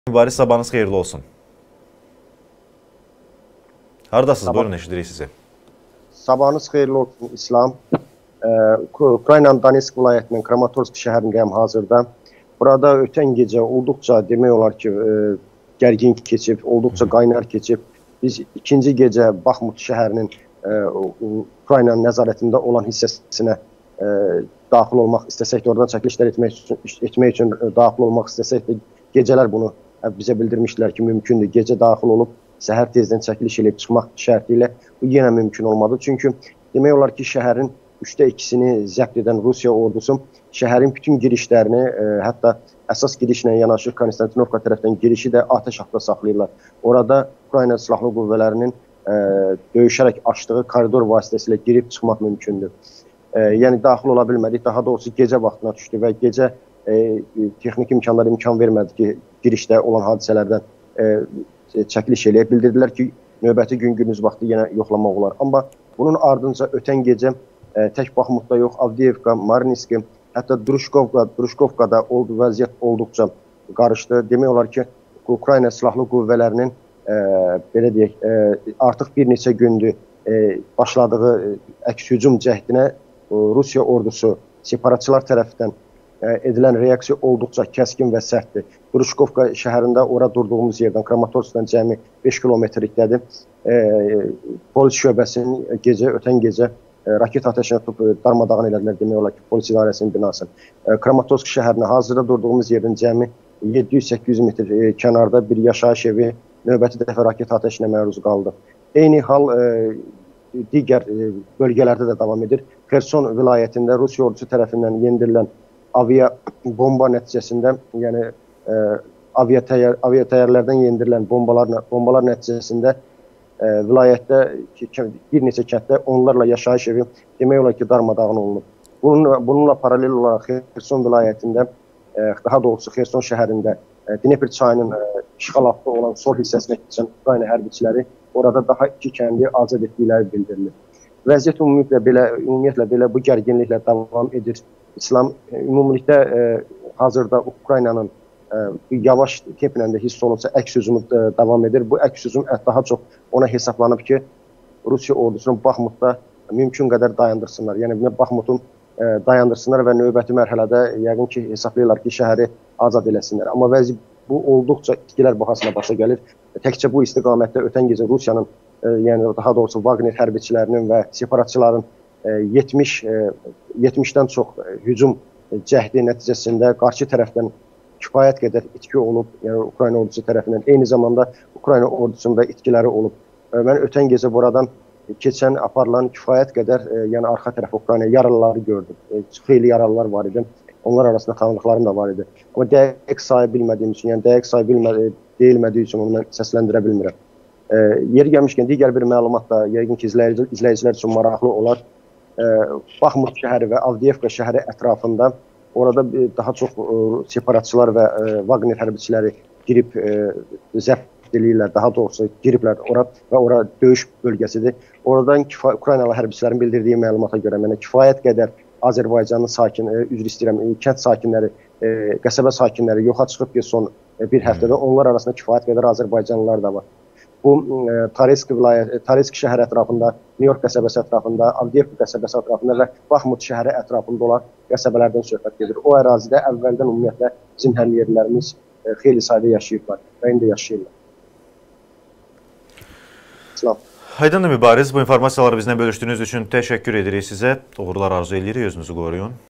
Mübariz, sabahınız xeyirli olsun. Haradasınız? Sabah. Buyurun, eşidirik sizi. Sabahınız xeyirli olsun İslam. Ukraynanın Donetsk vilayətinin Kramatorsk şəhərindəyəm hazırda. Burada ötən gecə olduqca demək olar ki, gərgin keçib, olduqca qaynar keçib. Biz ikinci gecə Baxmut şəhərinin Ukraynanın nəzarətində olan hissəsinə daxil olmaq istəsək də, oradan çəkilişlər etmək üçün daxil olmaq istəsək də, gecələr bunu bizə bildirmişdilər ki, mümkündür. Gecə daxil olub, səhər tezdən çəkiliş edib çıxmaq şərti ilə bu yenə mümkün olmadı. Çünki demək olar ki, şəhərin 2/3-ni zəbt edən Rusiya ordusu şəhərin bütün girişlərini, hətta əsas girişlə yanaşı Konstantinovka tərəfdən girişi də atəş altında saxlayırlar. Orada Ukrayna silahlı qüvvələrinin döyüşərək açdığı koridor vasitəsilə girib çıxmaq mümkündür. Yəni daxil ola bilmədik, daha doğrusu gecə vaxtına düşdü və gecə texnik imkanlar imkan vermədi ki, girişdə olan hadisələrdən çəkiliş eləyə. Bildirdilər ki, növbəti gün gündüz vaxtı yenə yoxlamaq olar. Amma bunun ardınca ötən gecə tək Baxmutda yox, Avdiyevka, Marninski, hətta Druşkovkada vəziyyət olduqca qarışdı. Demək olar ki, Ukrayna silahlı qüvvələrinin belə deyək, artıq bir neçə gündür başladığı əks-hücum cəhdinə Rusiya ordusu separatçılar tərəfindən edilən reaksiya olduqca kəskin və sərtdir. Druşkovka şəhərində ora durduğumuz yerdən Kramatorskdan cəmi 5 kilometrlikdədir. Polis şöbəsinin ötən gecə raket atəşinə tutub darmadağın elədilər, demək olar ki, polis idarəsinin binası. Kramatorsk şəhərinə hazırda durduğumuz yerdən cəmi 700-800 metr kənarda bir yaşayış evi növbəti dəfə raket atəşinə məruz qaldı. Eyni hal digər bölgələrdə də davam edir. Xerson vilayətində Rusiya ordusu tərəfindən yendirilən bomba nəticəsində, yəni aviatəyərlərdən yendirilən bombalar nəticəsində vilayətdə bir neçə kənddə onlarla yaşayış evi demək olar ki, darmadağın olunub. Bununla paralel olaraq Xerson vilayətində, daha doğrusu Xerson şəhərində Dnepr çayının işğal altında olan sol hissəsinə keçən Ukrayna hərbiçiləri orada daha 2 kəndi azad etdikləri bildirilir. Vəziyyət ümumiyyətlə belə bu gərginliklə davam edir. İslam ümumilikdə hazırda Ukraynanın yavaş templə də hiss olunsa əks-hücumu davam edir. Bu əks-hücum daha çox ona hesablanıb ki, Rusiya ordusunu Baxmutda mümkün qədər dayandırsınlar. Yəni Baxmutun dayandırsınlar və növbəti mərhələdə yəqin ki, hesablayırlar ki, şəhəri azad eləsinlər. Amma vəziyyət bu olduqca itkilər bahasına başa gəlir. Təkcə bu istiqamətdə ötən gecə Rusiyanın, yəni daha doğrusu Wagner hərbiçilərinin və separatçıların 70-dən çox hücum cəhdi nəticəsində qarşı tərəfdən kifayət qədər itki olub, yəni Ukrayna ordusu tərəfindən. Eyni zamanda Ukrayna ordusunda itkiləri olub. Mən ötən gecə buradan keçən, aparılan kifayət qədər, yəni arxa tərəf Ukrayna yaralıları gördüm. Xeyli yaralılar var idi. Onlar arasında tanıdıqlarım da var idi. Amma dəqiq sayı bilmədiyim üçün, yəni dəqiq sayı deyilmədiyi üçün onu mən səsləndirə bilmirəm. Yeri gəlmişkən digər bir məlumat da yəqin ki, izləyicilər üçün maraqlı olar. Baxmut şəhəri və Avdiyevka şəhəri ətrafında orada daha çox separatçılar və Wagner hərbiçiləri girib zəbt edirlər, daha doğrusu giriblər ora və ora döyüş bölgəsidir. Oradan Ukraynalı hərbiçilərin bildirdiyi məlumata görə mənə kifayət qədər Azərbaycanın kənd sakinləri, qəsəbə sakinləri yoxa çıxıb ki, son bir həftədə onlar arasında kifayət qədər Azərbaycanlılar da var. Bu Tarisk şəhər ətrafında, New York qəsəbəsi ətrafında, Avdiyevka qəsəbəsi ətrafında və Baxmut şəhəri ətrafında olan qəsəbələrdən söhbət gedir. O ərazidə əvvəldən ümumiyyətlə bizim həmyerlilərimiz xeyli sayda yaşayıblar və indi yaşayırlar. Aydındır Mübariz, bu informasiyaları bizlə bölüşdüyünüz üçün təşəkkür edirik sizə. Uğurlar arzu edirik, özünüzü qoruyun.